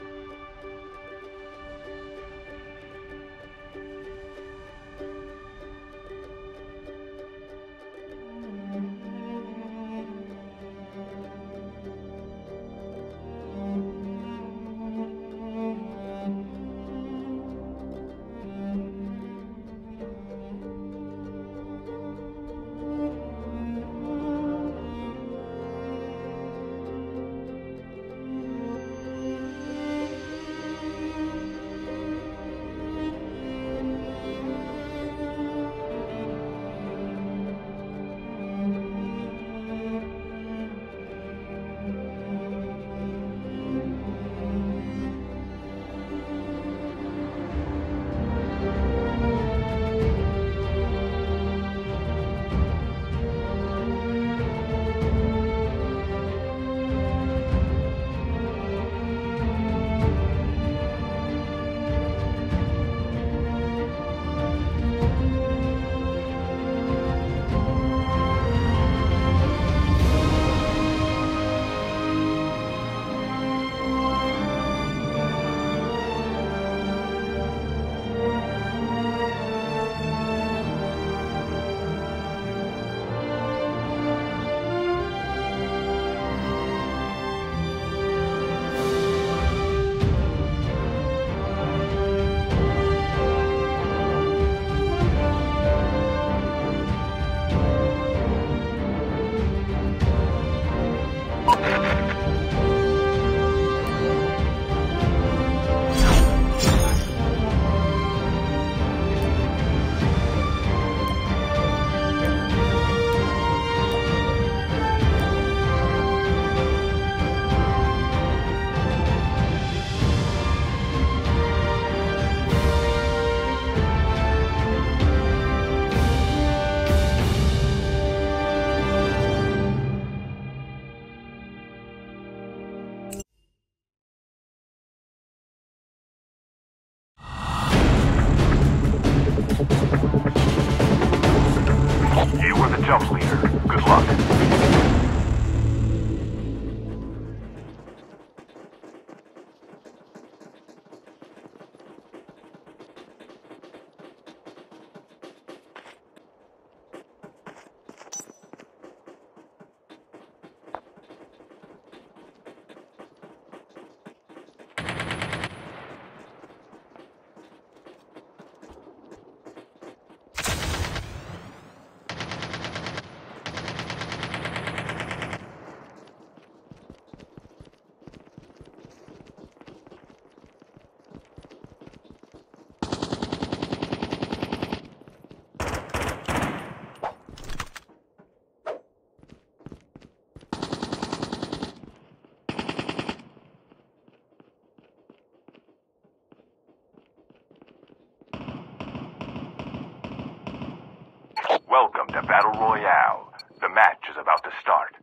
You were the jump leader. Good luck. Welcome to Battle Royale. The match is about to start.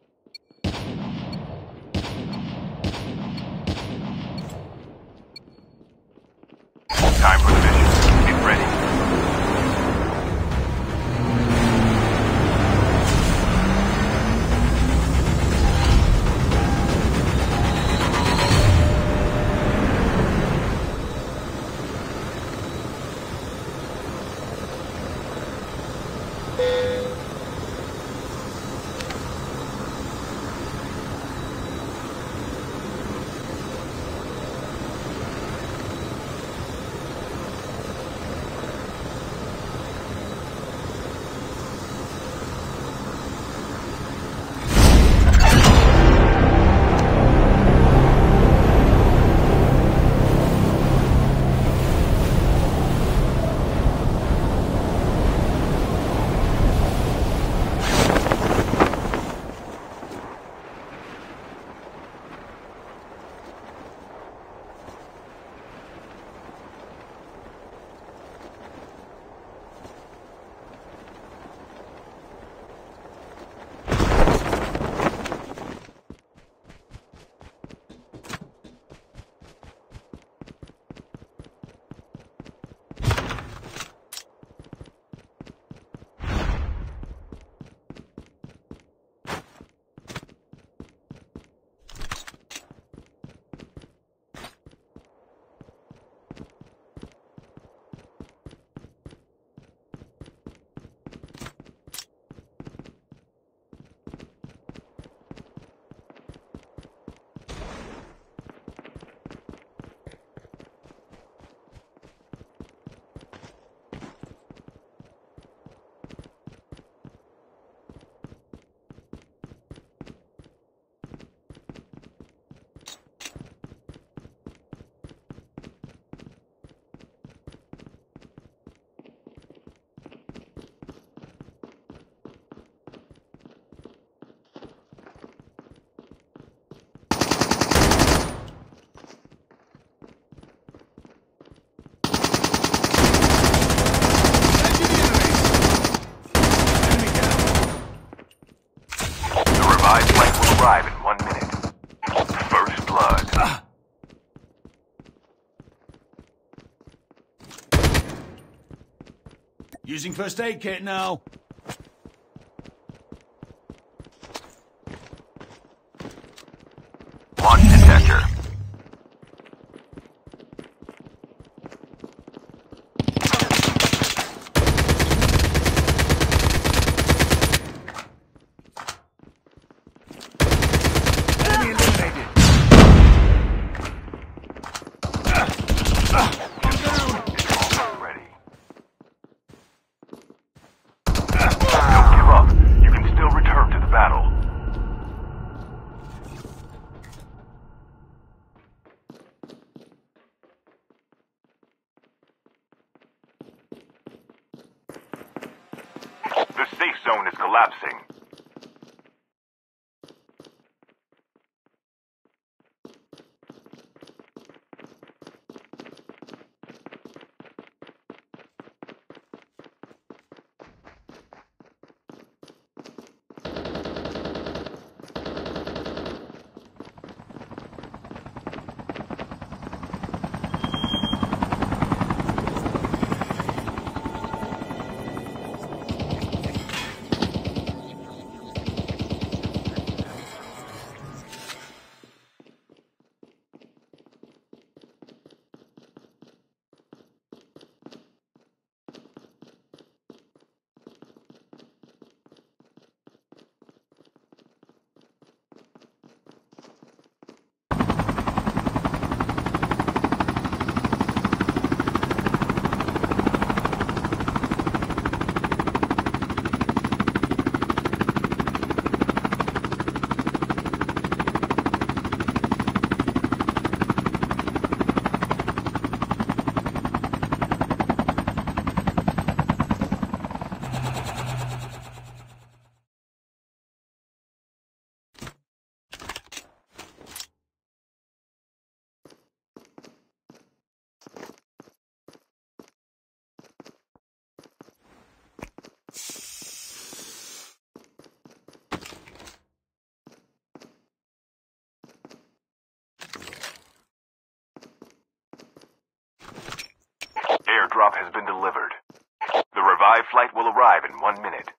Time for the mission. Get ready. Using first aid kit now. Launch detector. Enemy eliminated. Almost ready. Don't give up. You can still return to the battle. The safe zone is collapsing. Airdrop has been delivered. The revived flight will arrive in 1 minute.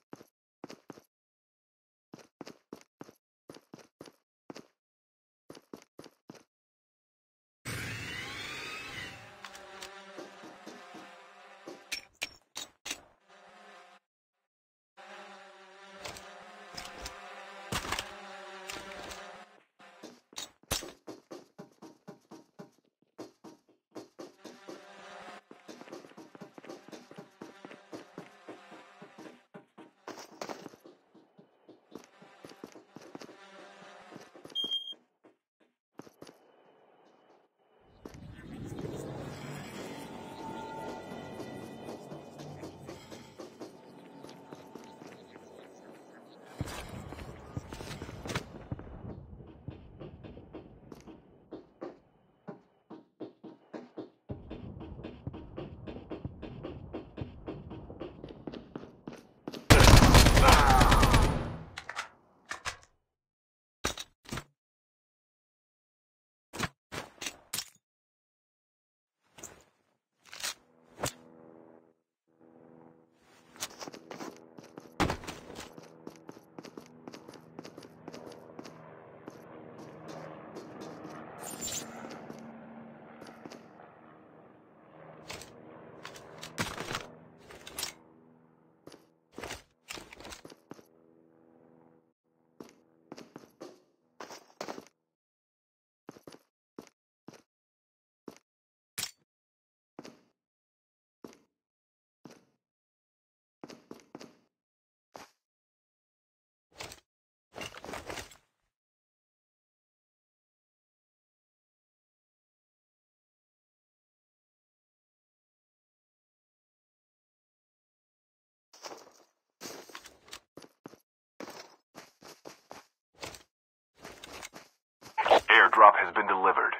Airdrop has been delivered.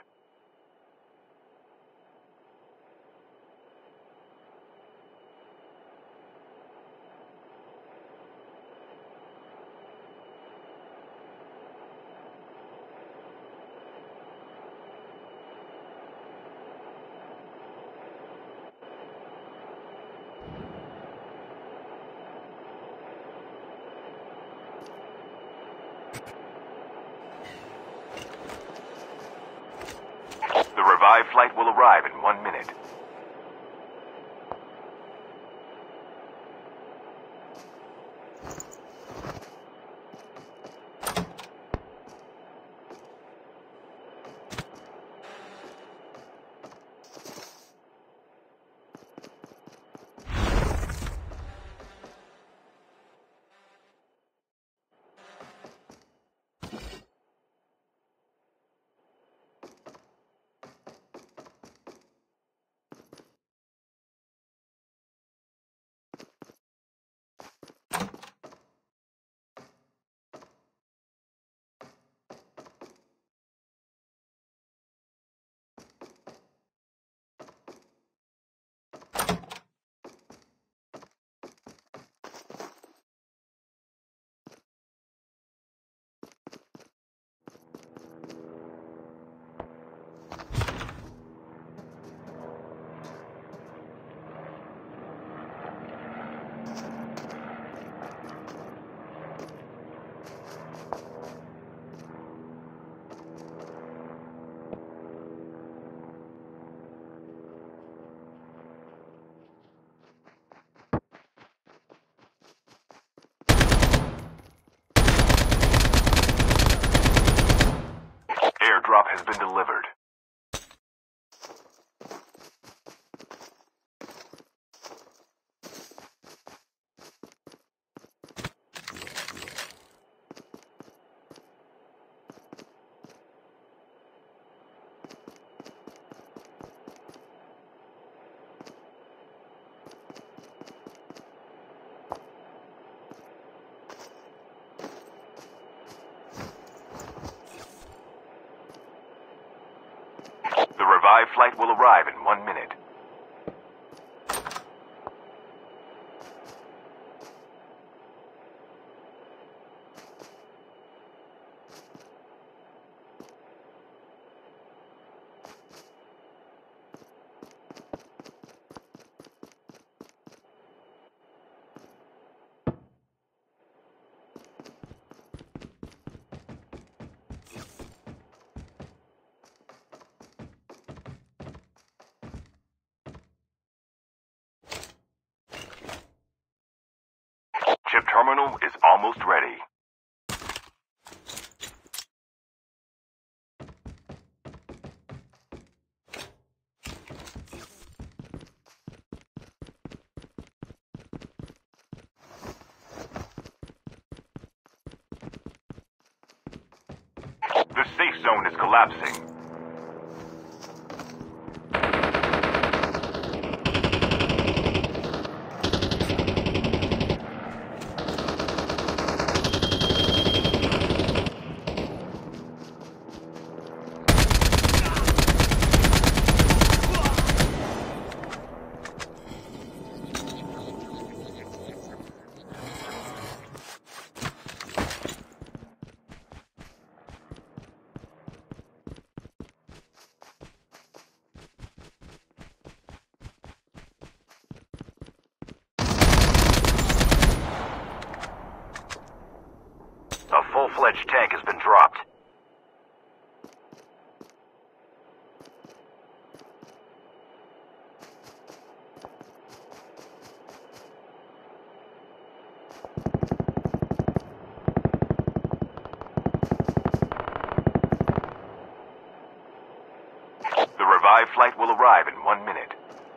The revived flight will arrive in 1 minute. Airdrop has been delivered. The revived flight will arrive in 1 minute. Chip terminal is almost ready. The safe zone is collapsing. A full-fledged tank has been dropped. The revived flight will arrive in 1 minute.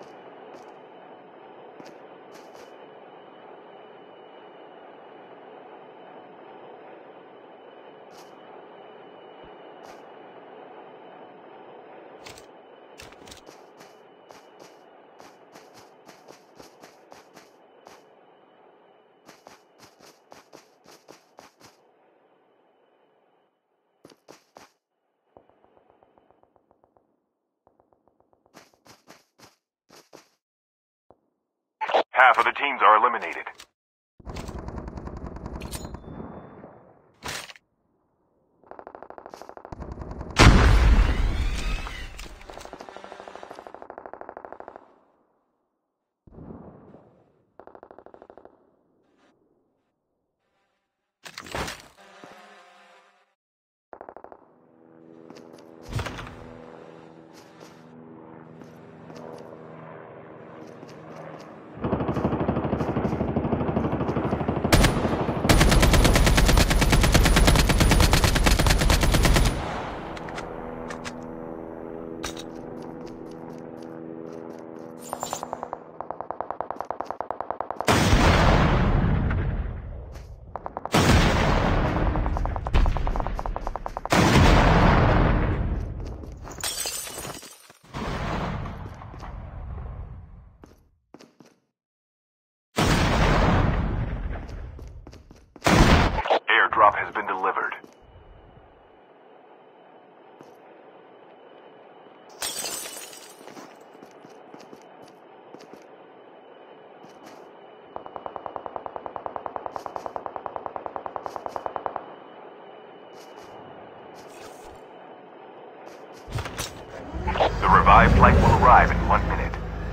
Half of the teams are eliminated. revived flight will arrive in 1 minute.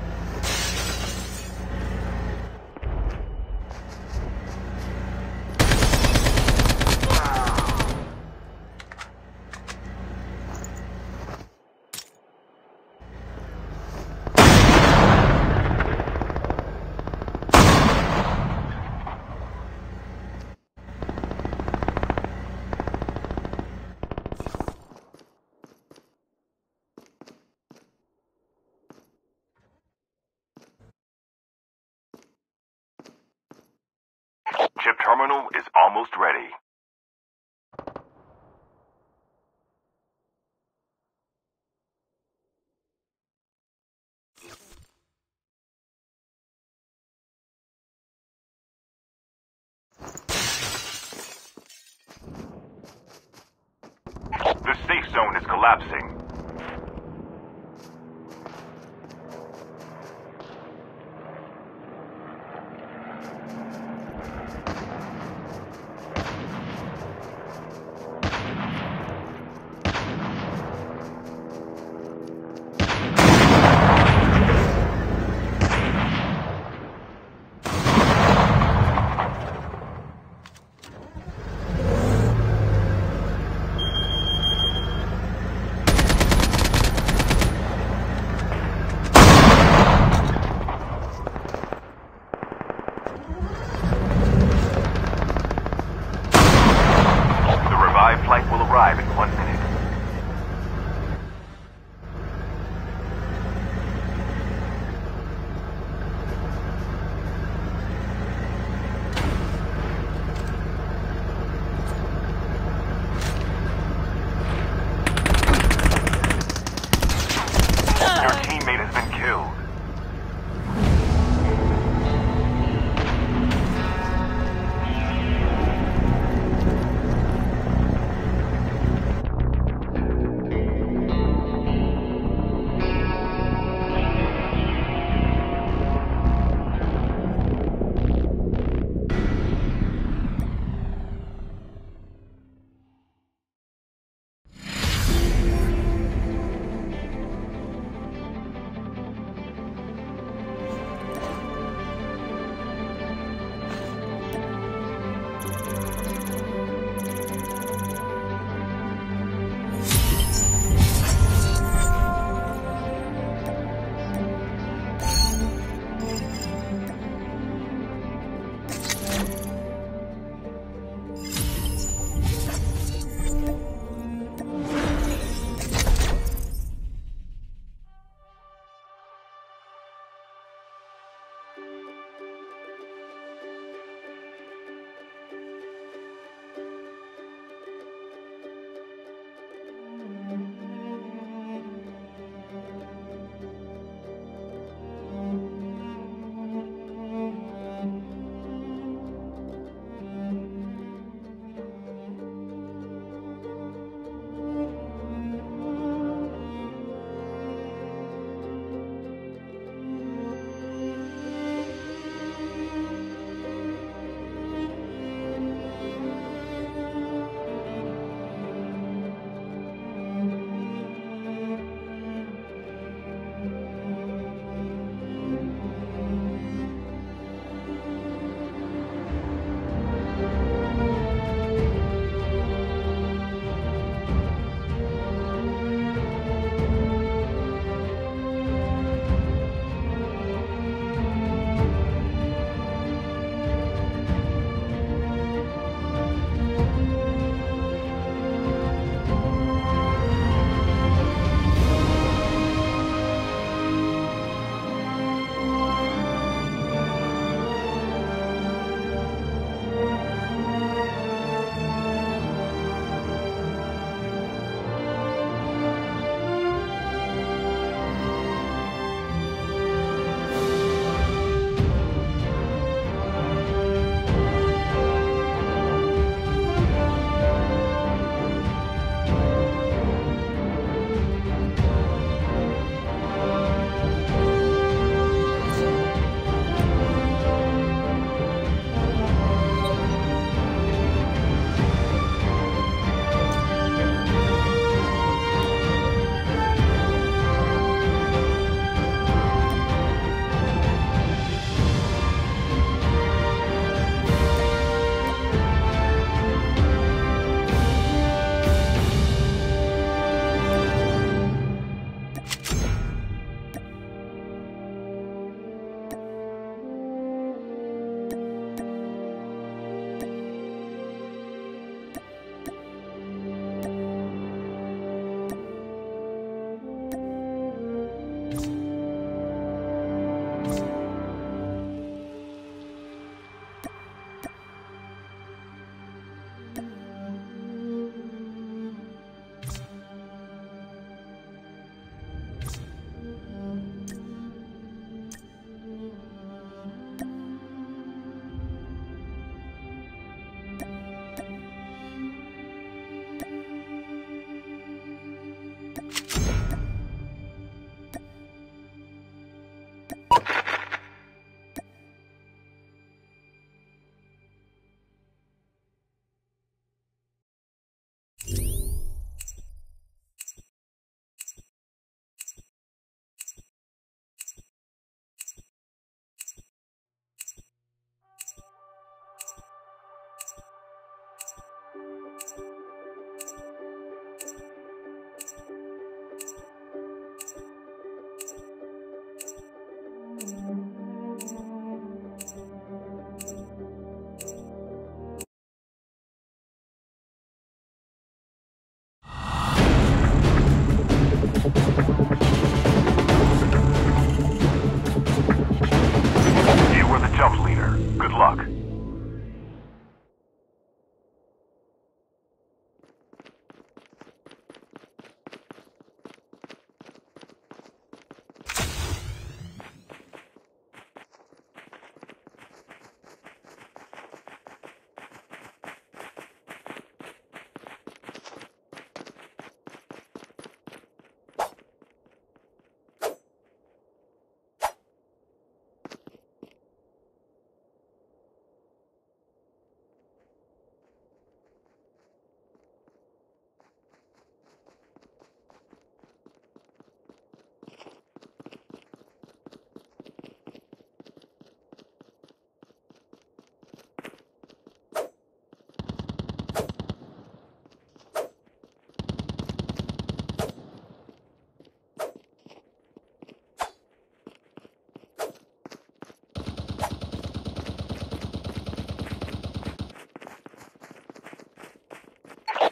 Chip terminal is almost ready. The safe zone is collapsing. Flight will arrive in 1 minute. Your teammate has been killed.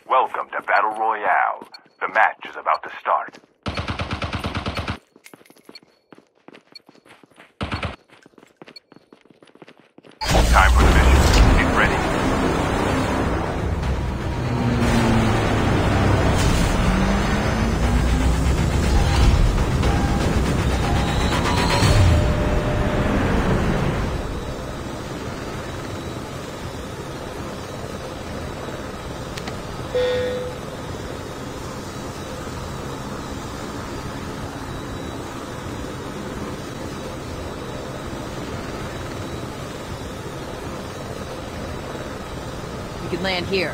Welcome to Battle Royale. The match is about to start. Time for the mission. Get ready. We could land here.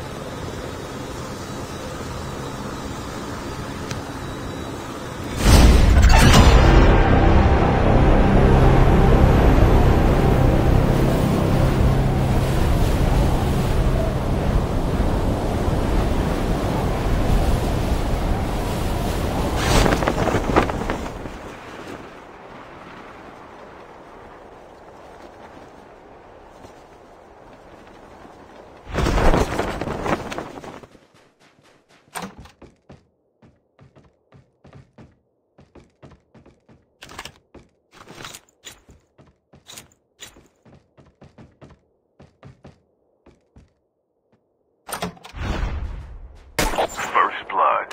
First blood.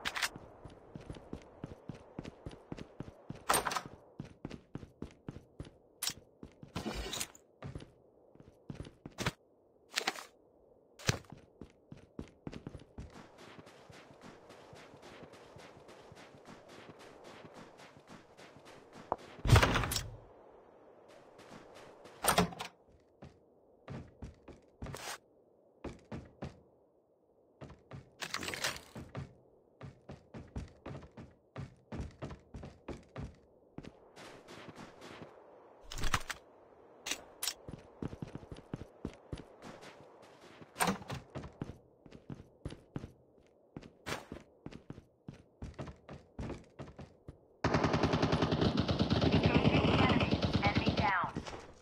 Enemy down.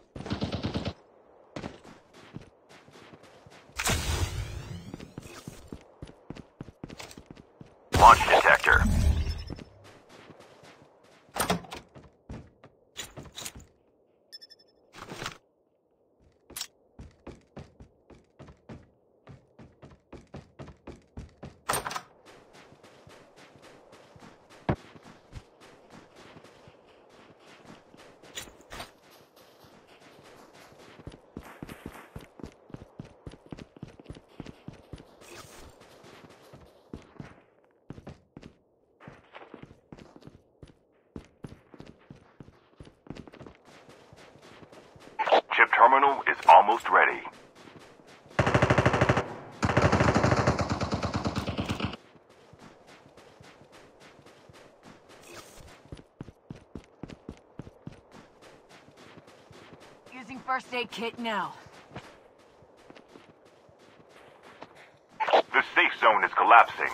Launch detector. Chip terminal is almost ready. Using first aid kit now. The safe zone is collapsing.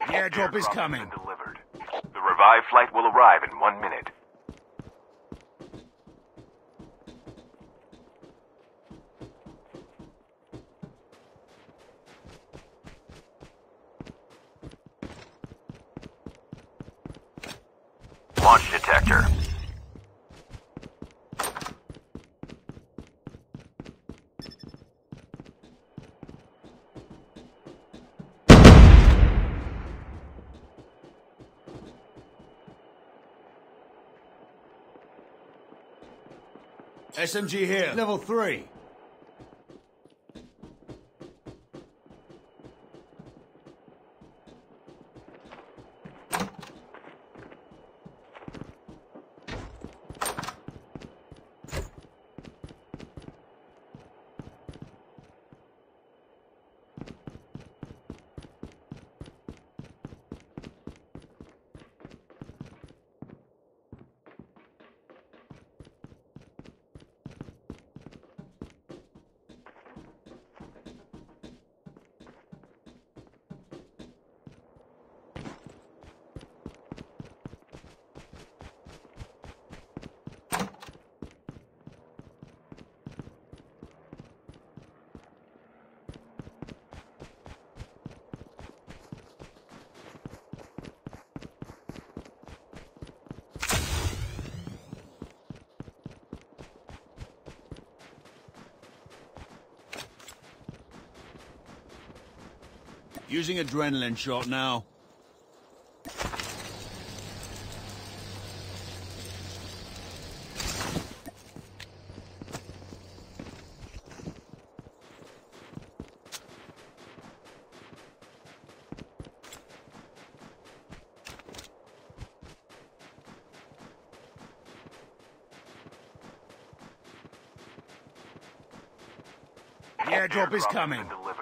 The airdrop is Airdrop coming. has been delivered. The revived flight will arrive in 1 minute. Launch detector. SMG here. Level 3. Using adrenaline shot now. The airdrop is coming. Has been delivered.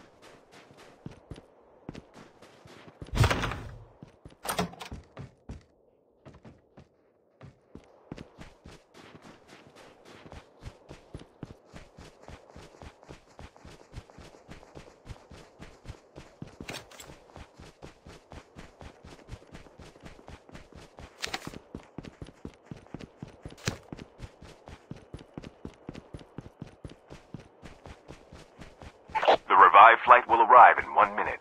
The revived flight will arrive in 1 minute.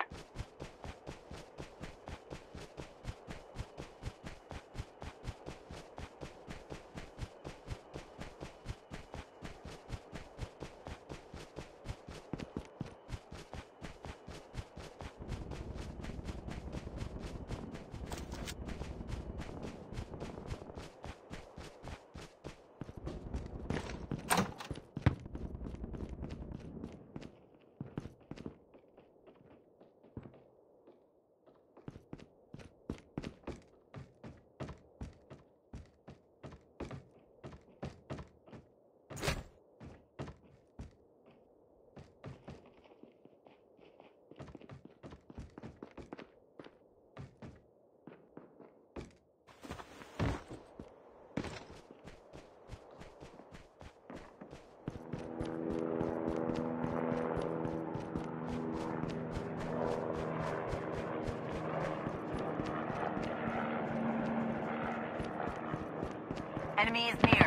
Enemy is near.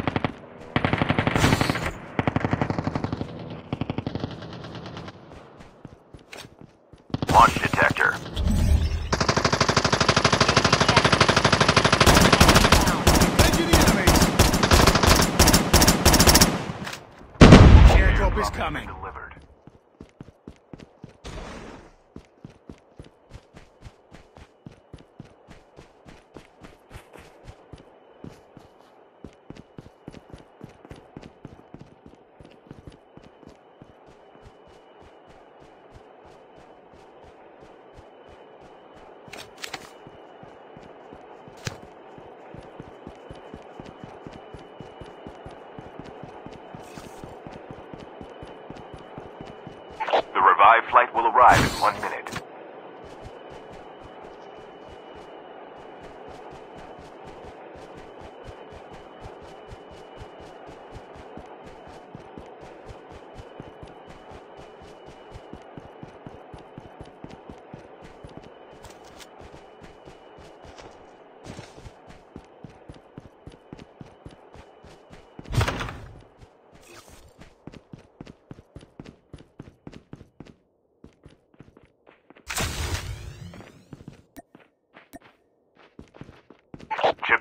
Launch detector. Engaging the enemies. The airdrop is coming. Delivered. The revived flight will arrive in 1 minute.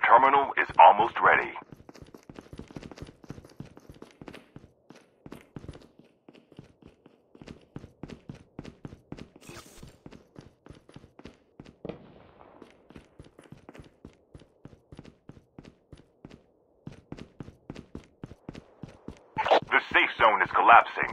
terminal is almost ready. The safe zone is collapsing.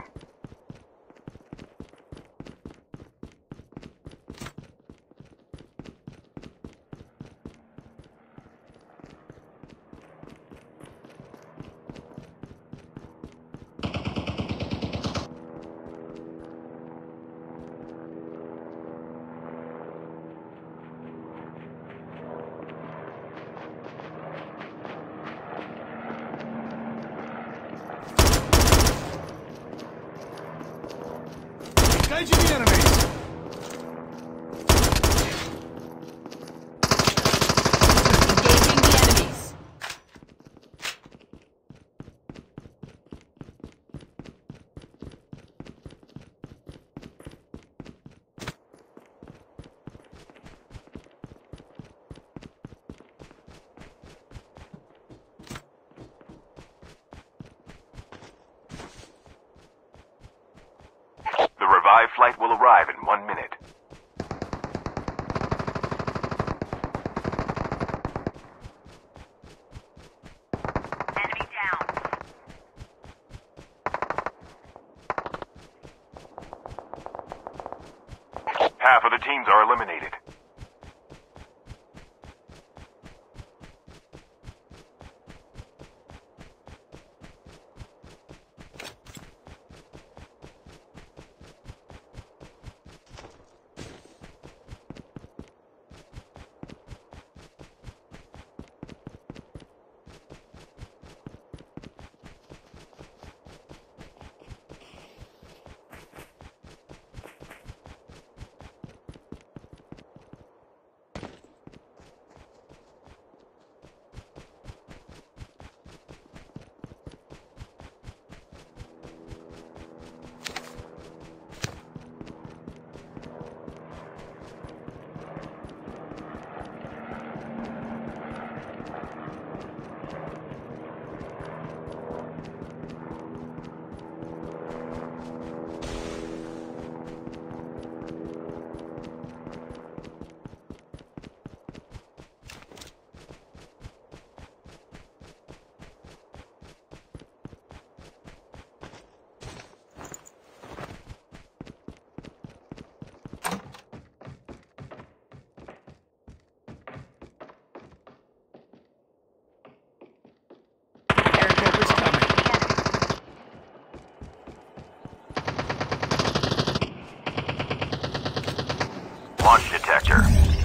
Engaging the enemies! Engaging the enemies. The revived flight will arrive in 1 minute. Enemy down. Half of the teams are eliminated. Airdrop is coming. Launch detector.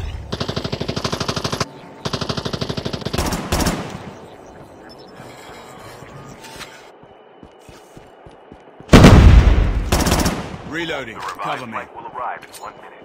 Reloading. The revived Cover me. flight will arrive in 1 minute.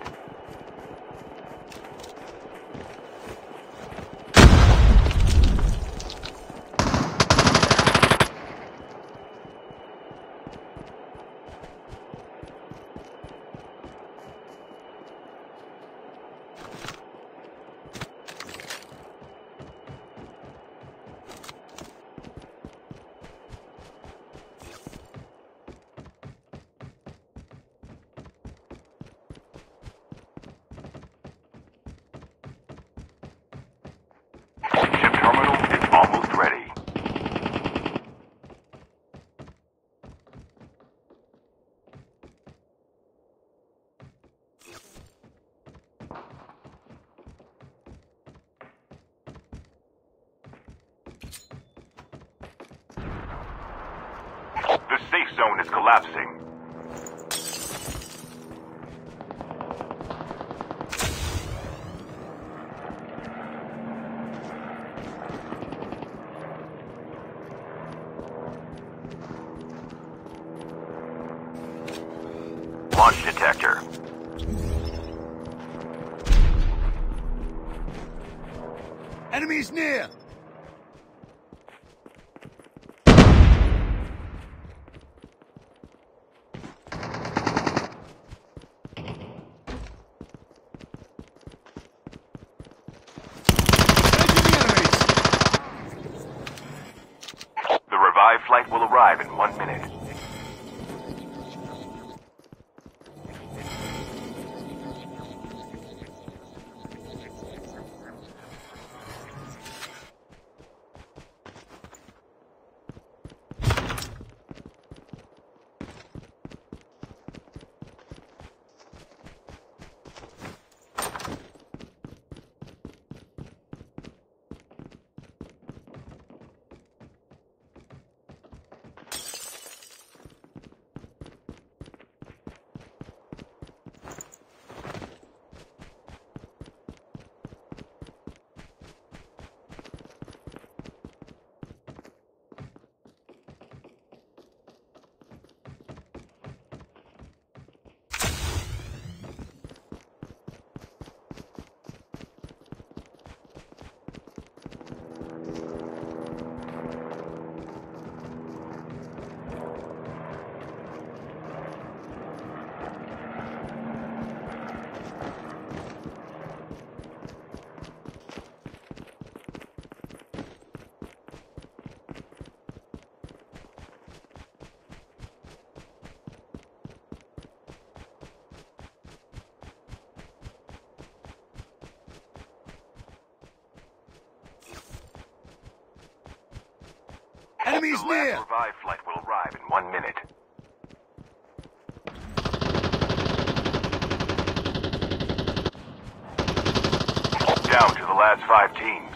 Ship terminal is almost ready. The safe zone is collapsing. Launch detector. Enemies near! Engaging the enemies! Enemies The near! last revive flight will arrive in 1 minute. Down to the last 5 teams.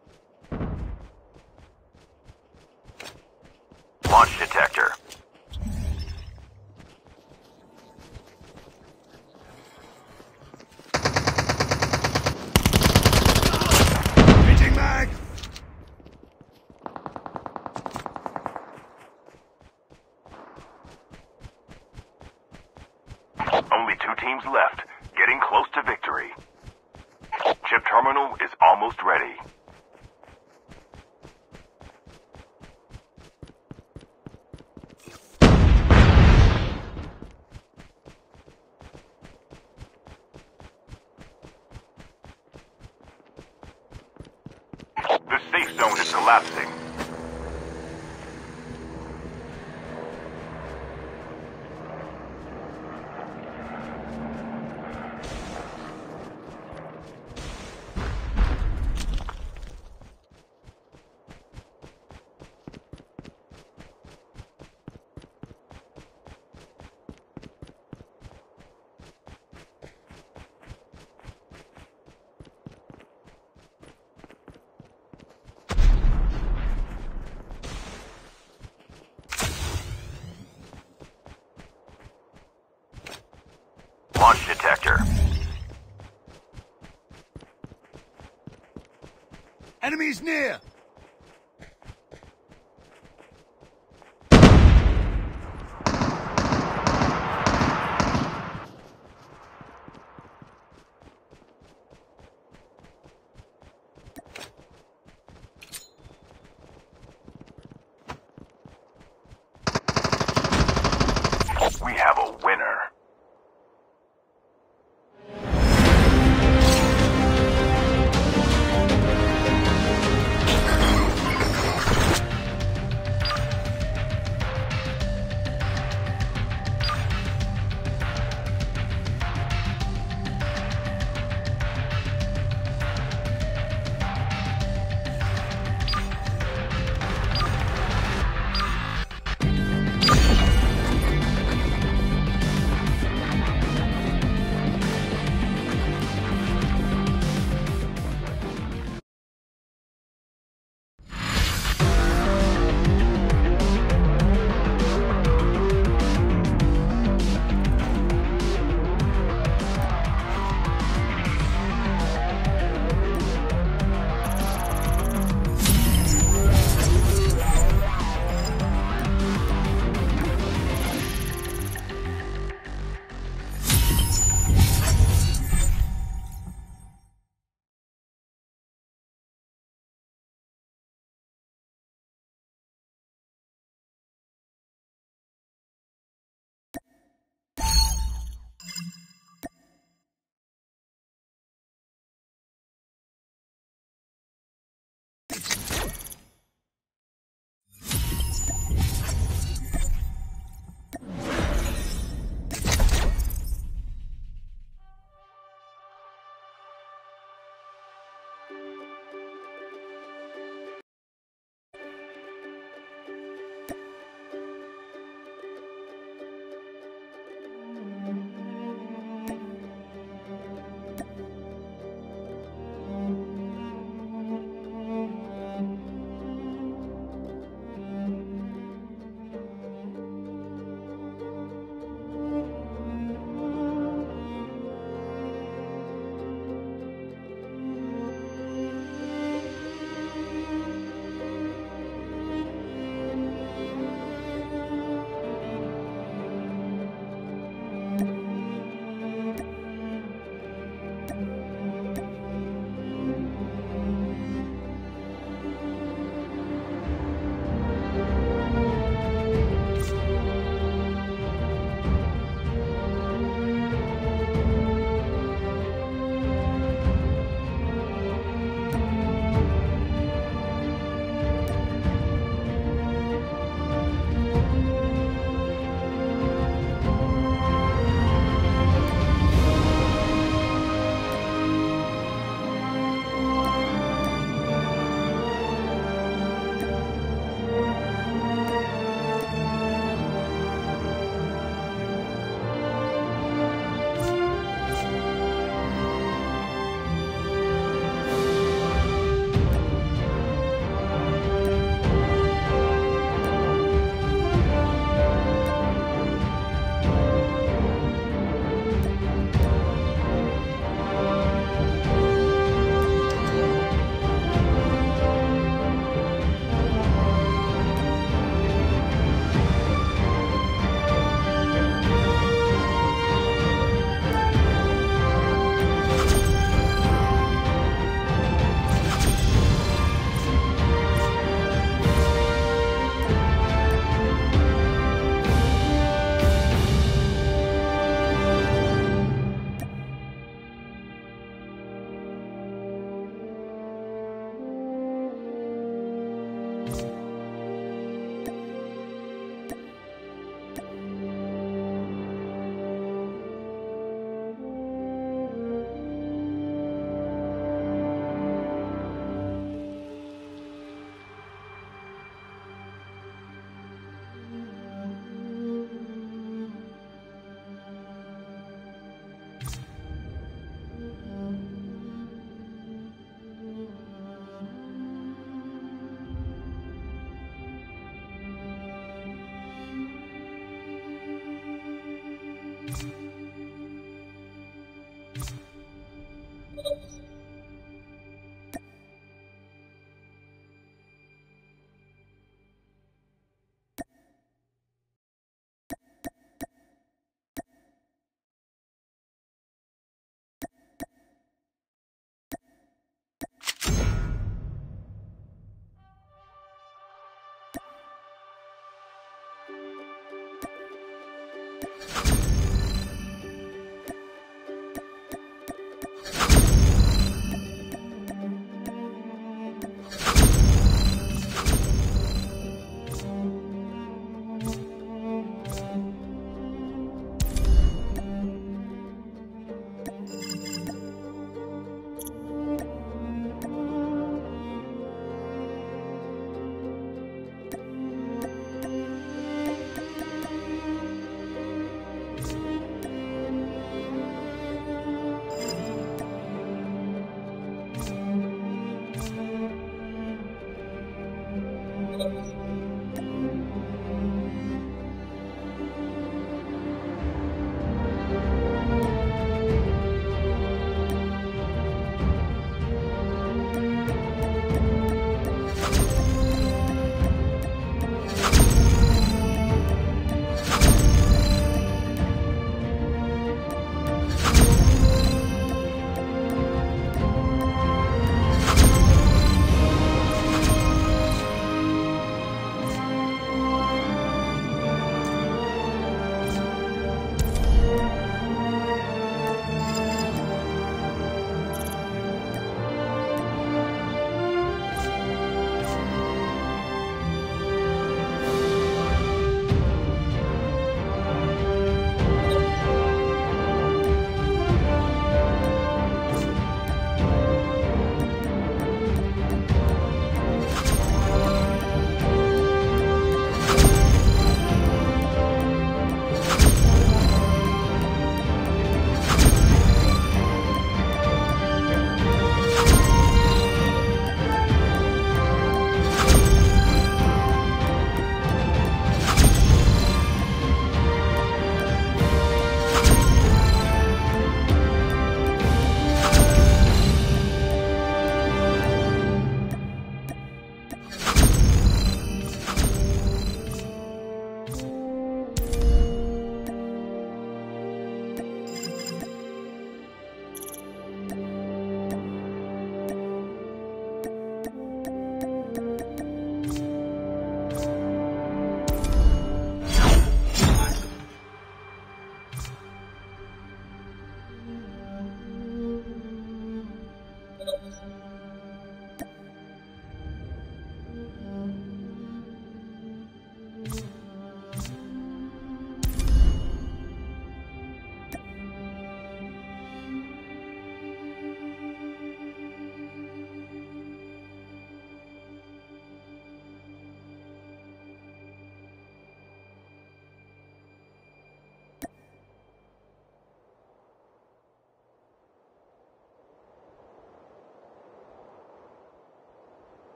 Launch detector. Hitting mag! Only 2 teams left, getting close to victory. Chip terminal is almost ready. The safe zone is collapsing. Launch detector. Enemies near! We have a winner.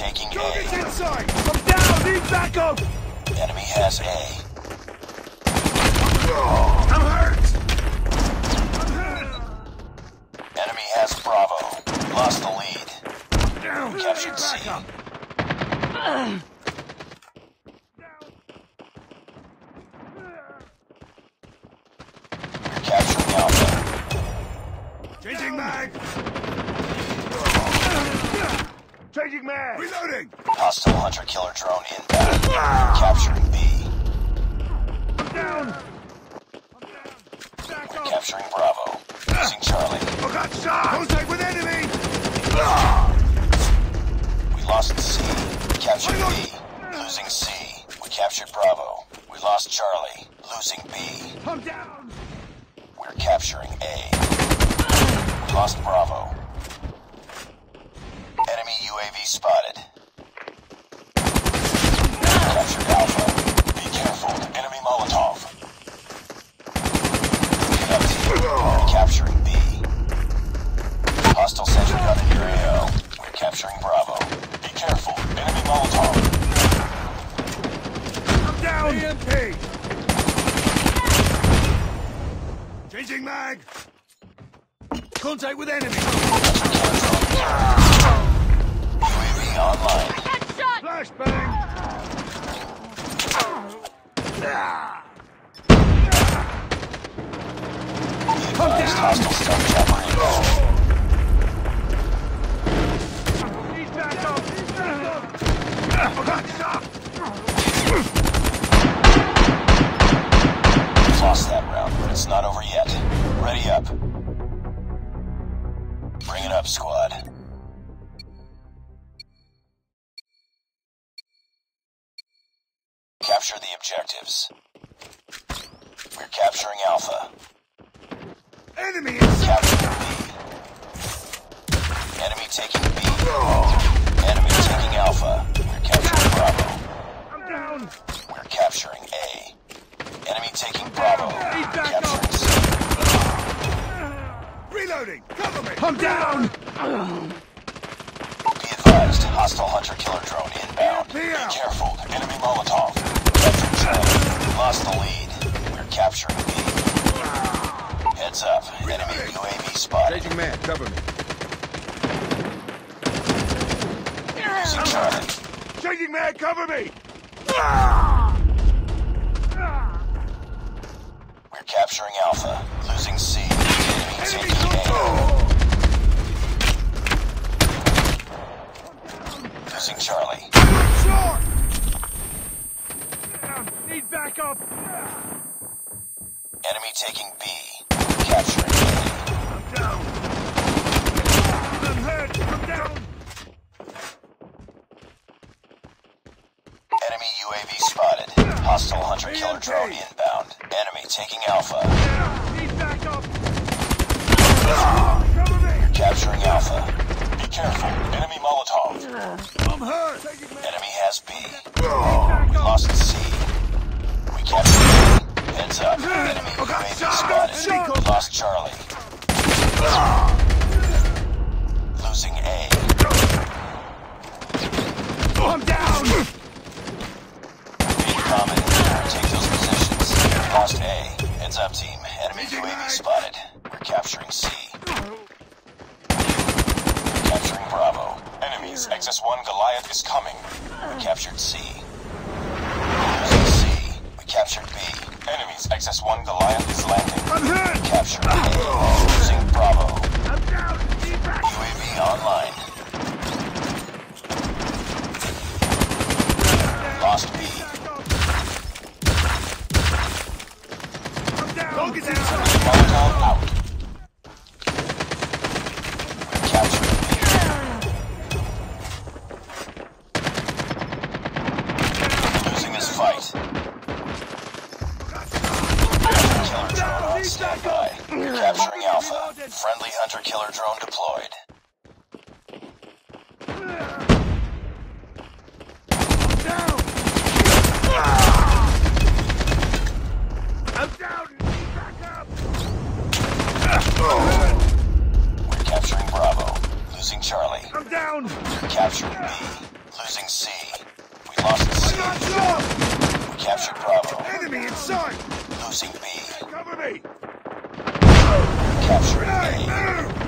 taking Target's A. inside! I'm down! Need backup! Enemy has A. I'm hurt! I'm hurt! Enemy has Bravo. Lost the lead. Down! Captured C. Backup! We're capturing Alpha. Changing mag! Changing mag! Reloading! Hostile hunter-killer drone inbound. Capturing B. I'm down! Back We're up! capturing Bravo. Losing Charlie. I got shot! Contact with enemy! We lost C. Captured B. Losing C. We captured Bravo. We lost Charlie. Losing B. I'm down! We're capturing A. We lost Bravo. Enemy UAV spotted. Captured Alpha. Be careful. Enemy Molotov. We're capturing B. Hostile sentry gun in your AO. We're capturing Bravo. Be careful. Enemy Molotov. I'm down! EMP! Changing mag! Contact with enemy! UAV online. Flashbang! Be advised, hostile stealth chopper inbound. Need backup! Need backup! I got shot! Lost that round, but it's not over yet. Ready up. Bring it up, squad. Capture the objectives. We're capturing Alpha. Enemy is Capturing B. Enemy taking B. Enemy taking Alpha. We're capturing Bravo. I'm down! We're capturing A. Enemy taking Bravo. Need backup! Capturing C. Reloading! Cover me! I'm down! Be advised, hostile hunter-killer drone inbound. Be Here. careful, enemy Molotov. Captured Charlie. We lost the lead. We're capturing B. Heads up, enemy UAV spotted. Changing man, cover me. Losing Charlie. Changing man, cover me! We're capturing Alpha. Losing C. Enemy Enemy taking A. Losing Charlie. Short! Need backup! Enemy taking B. We're capturing A. I'm down! I'm hurt! I'm down! Enemy UAV spotted. Hostile hunter-killer drone inbound. Enemy taking Alpha. Need backup! Cover me! Capturing Alpha. Be careful. Enemy Molotov. I'm hurt! Changing man! Enemy has B. We lost C. We captured B. Heads up. Enemy UAV spotted. We lost Charlie. Losing A. I'm down! Incoming. Take those positions. Lost A. Heads up, team. Enemy UAV spotted. We're capturing C. Capturing Bravo. Enemies. XS-1 Goliath is coming. We captured C. Losing C. We captured B. Enemies. XS-1 Goliath is landing. I'm hurt! Capturing A. Losing Bravo. I'm down! Need backup! UAV online. Lost B. I'm down! Target's inside! Molotov out. We're capturing B. Losing this fight. Killer drone on standby. We're capturing Alpha. Friendly hunter-killer drone deployed. Down! I'm down! Need backup! We're capturing Bravo. Losing Charlie. I'm down! Capturing B. Losing C. We lost C. We captured Bravo. Enemy in sight! Losing B. Cover me! Captured Hey, A. move!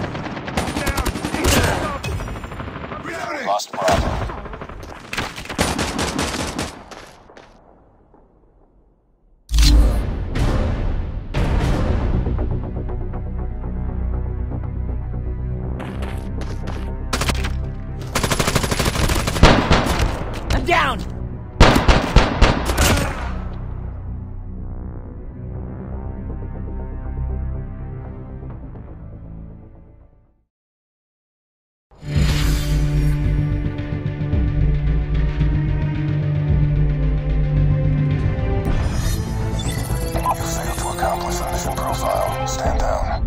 Down! Reloading! Lost Bravo. I'm down! You failed to accomplish the mission profile. Stand down.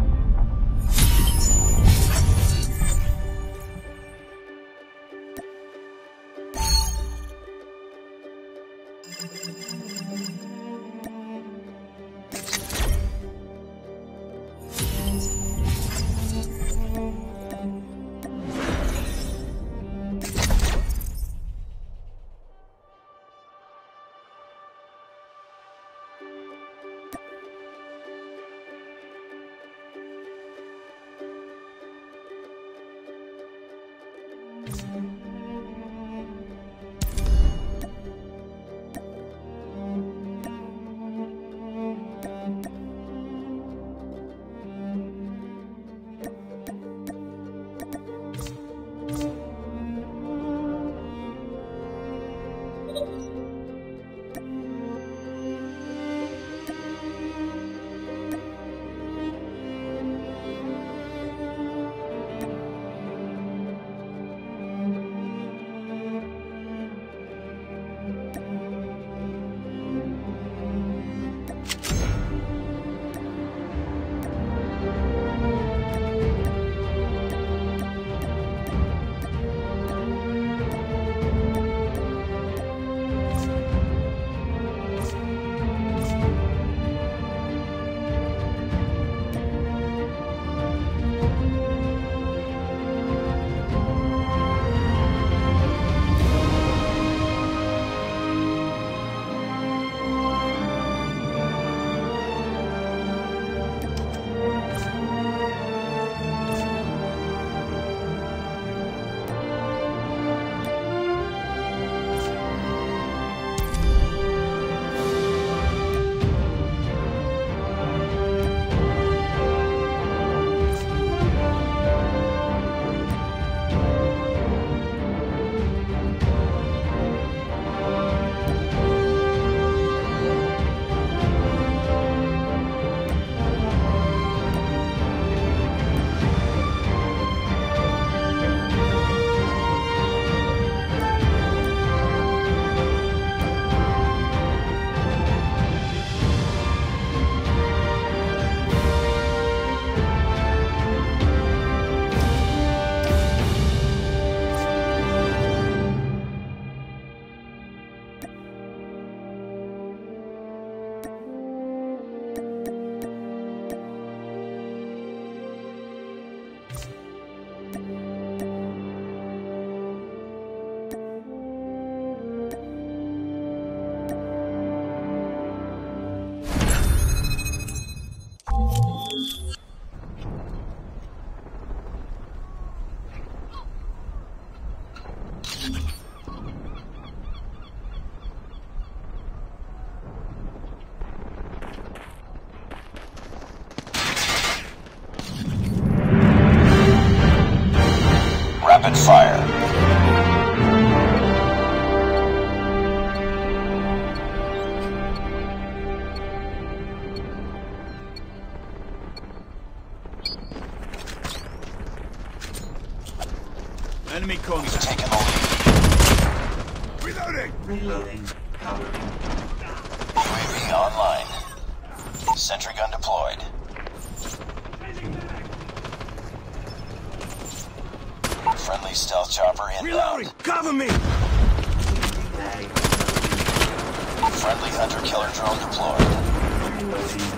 Rapid fire. Enemy contact. Taking the Reloading! Reloading. Power. lead. UAV online. Sentry gun deployed. Friendly stealth chopper inbound. Reloading! Cover me! Friendly hunter-killer drone deployed. Reloading.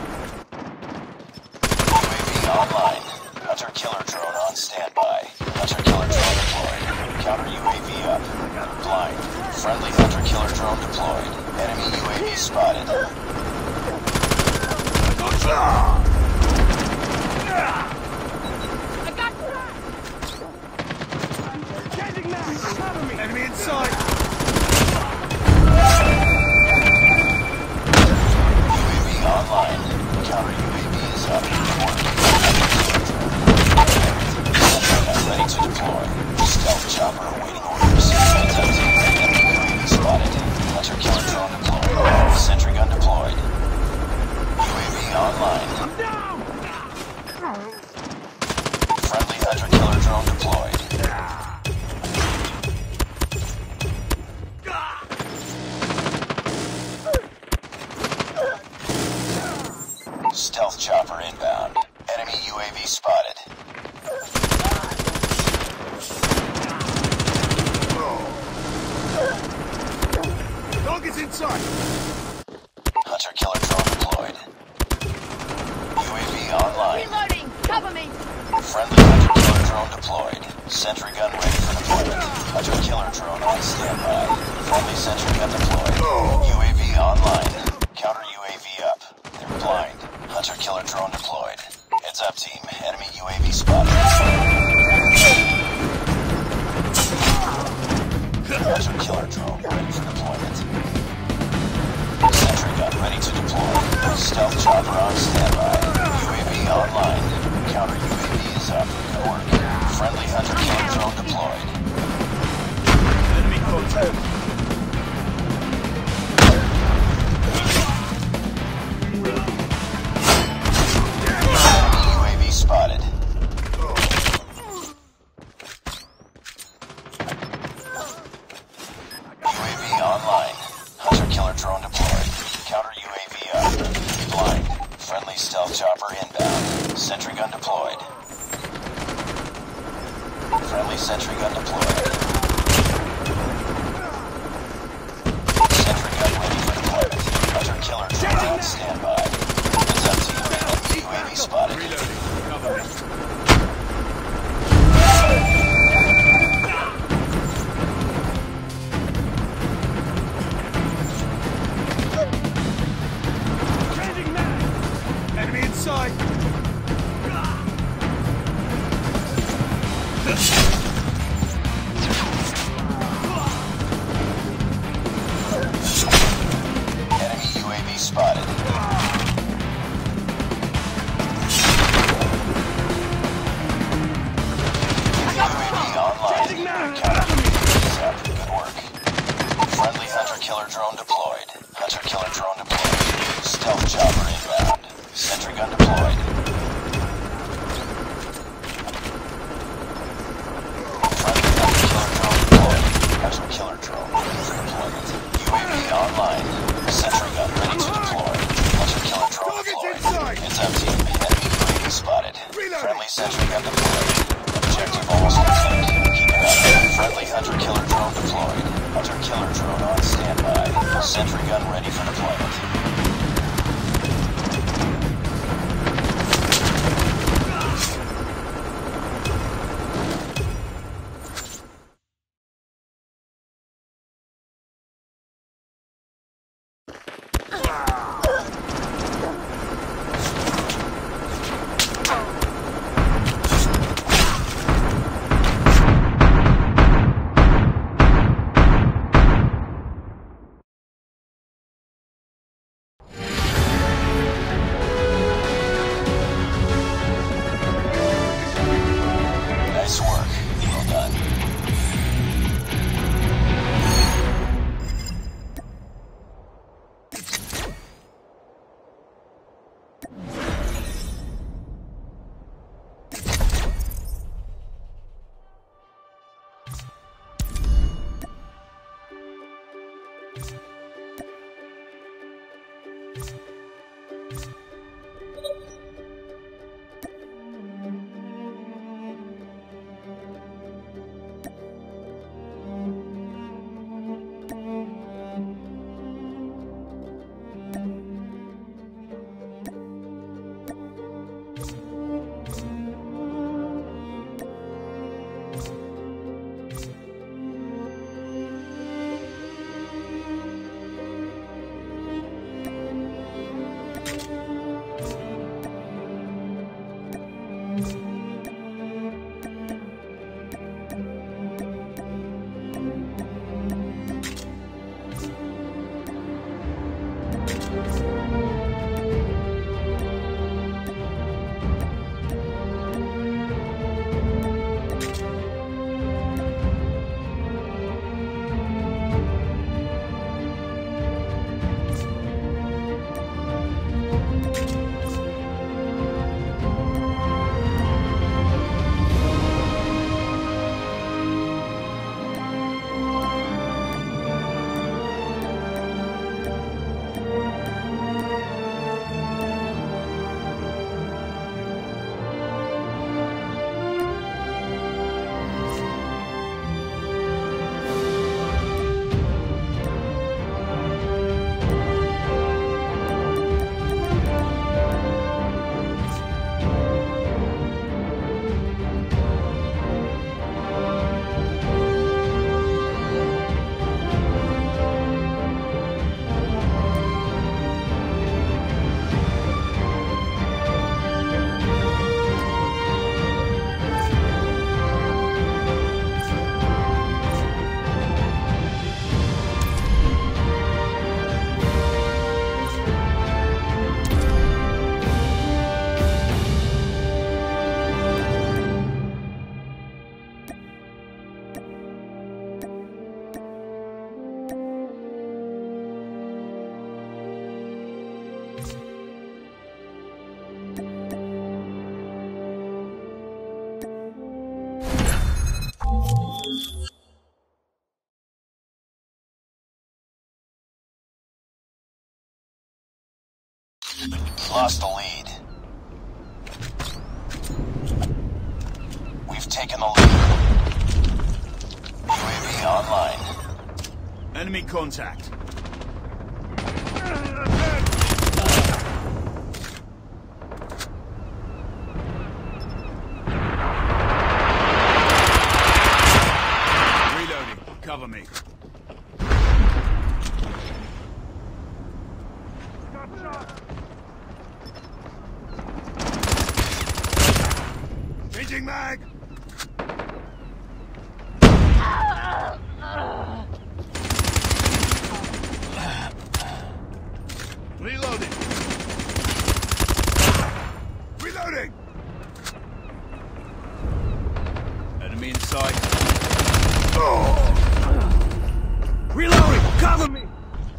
UAV online. Hunter-killer drone on standby. Hunter-killer drone deployed. Counter UAV up. Blind. Friendly hunter-killer drone deployed. Enemy UAV spotted. I got Changing mag! Cover me! Enemy inside! UAV online. Counter UAV is up. Ready to deploy. Stealth chopper awaiting orders. Enemy UAV spotted. Hunter-killer drone deployed. Sentry gun deployed. UAV online. I'm down! Friendly hunter-killer drone deployed. Stealth chopper inbound. Enemy UAV spotted. Target's inside! Hunter-killer drone deployed. UAV online. reloading. Cover me. Friendly hunter-killer drone deployed. Sentry gun ready for deployment. Hunter-killer drone on standby. Friendly sentry gun deployed. UAV online. Counter UAV up. They're blind. Hunter-killer drone deployed. Heads up, team. Enemy UAV spotted. Hunter-killer drone ready for deployment. Sentry gun ready to deploy. Stealth chopper on standby. UAV online. Counter UAV is up. Good work. Friendly hunter-killer drone deployed. Enemy contact! UAV spotted. UAV online. Hunter-killer drone deployed. Counter UAV up. Blind. Friendly stealth chopper inbound. Sentry gun deployed. Friendly sentry gun deployed. Sentry gun ready for deployment. Hunter-killer drone on standby. Heads up, team. Enemy UAV spotted. Reloading. Cover me. Changing mag! Enemy inside! Enemy UAV spotted. UAV online. Counter UAV is up. Good work. Friendly hunter-killer drone deployed. Hunter-killer drone deployed. Stealth chopper inbound. Sentry gun deployed. Friendly hunter-killer drone deployed. Hunter-killer drone ready for deployment. UAV online. Sentry gun ready to deploy. Hunter-killer drone Target's deployed. inside! It's up, team. Enemy UAV spotted. Reloading. Friendly sentry gun deployed. Objective almost complete. Keep it up. Friendly hunter-killer drone deployed. Hunter-killer drone on standby. Sentry gun ready for deployment. Lost the lead. We've taken the lead. UAV online. Enemy contact. Reloading. Cover me. Changing mag! Reloading! Reloading! Enemy in sight. Reloading! Cover me!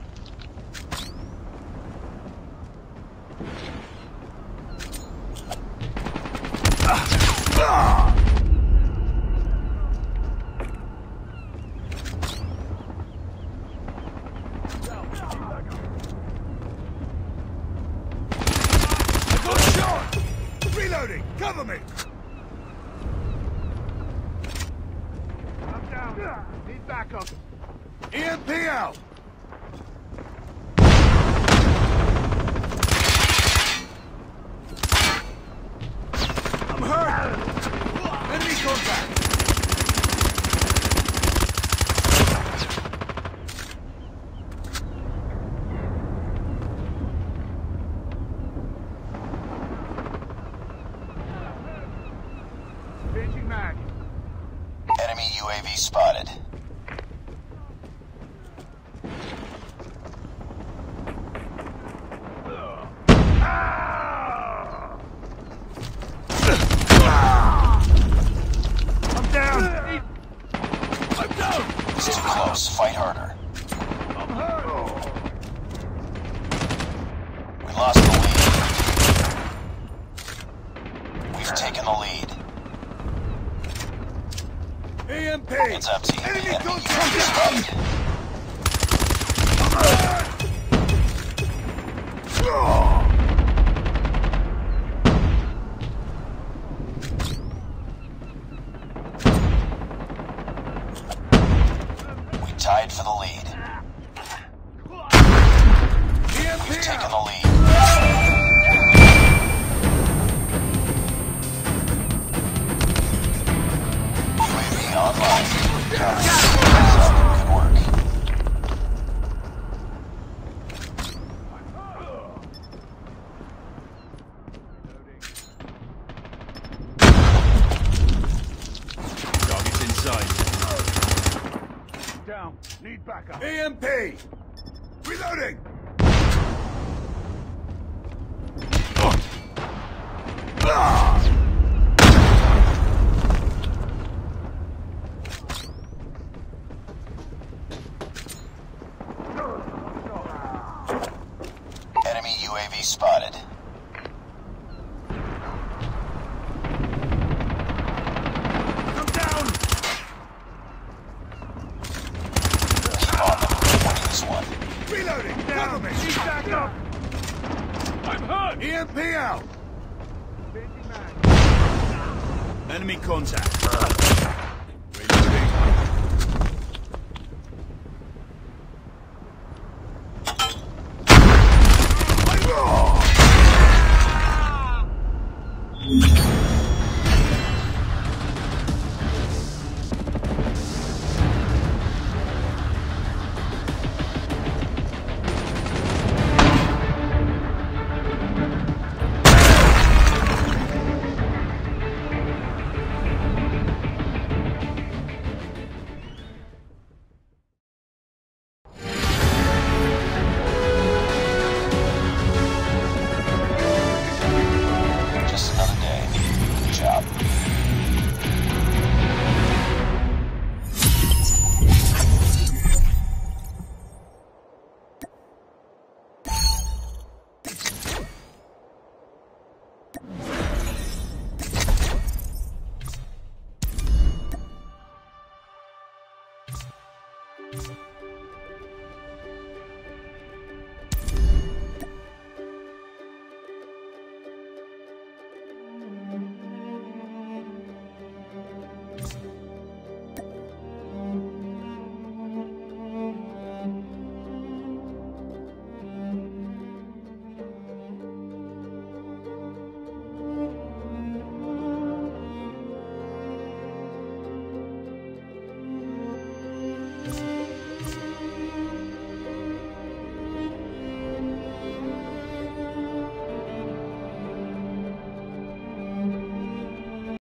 Reloading! Cover me! I'm down. Need backup. EMP out! I'm hurt! Enemy contact! Changing mag. Enemy UAV spotted. I'm down! I'm down! It's too close. Fight harder. I'm hurt! We lost the lead. We've taken the lead. EMP! It's up to you. Enemy Enemy contact! UAV spotted. We tied for the lead. EMP We've taken the out! lead. UAV online. Good work. Target's in sight. Down. Need backup. EMP! Reloading! Enemy UAV spotted. I'm down! Keep on them. We're winning this one. Reloading! Cover me! Need backup! I'm hurt! EMP out! Enemy contact.